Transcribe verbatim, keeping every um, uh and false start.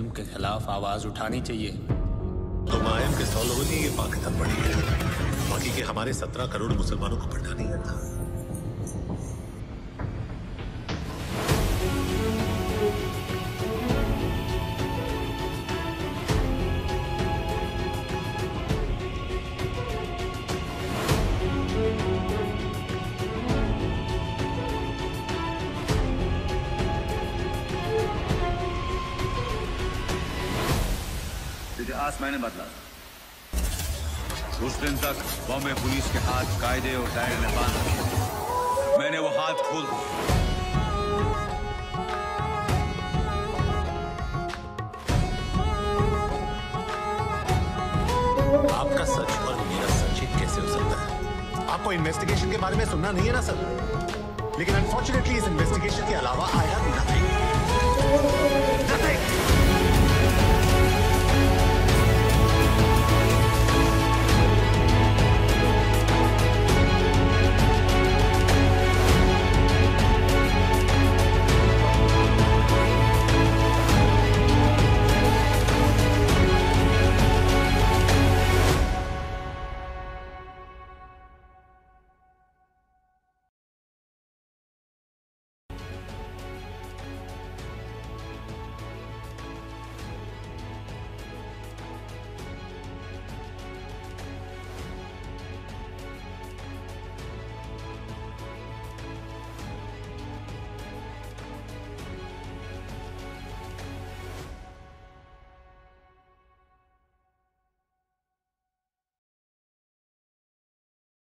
के खिलाफ आवाज उठानी चाहिए। तो मायम के सौ लोगों ने ये पाकिस्तान पढ़ी है, बाकी के हमारे सत्रह करोड़ मुसलमानों को पढ़ना नहीं आता। इतिहास मैंने बदला। उस दिन तक बॉम्बे पुलिस के हाथ कायदे और दायरे में बांध रखे, मैंने वो हाथ खोल दिए। आपका सच और मेरा सच एक कैसे हो सकता है? आपको इन्वेस्टिगेशन के बारे में सुनना नहीं है ना सर? लेकिन अनफॉर्चुनेटली इस इन्वेस्टिगेशन के अलावा आई हैव नथिंग। नथिंग।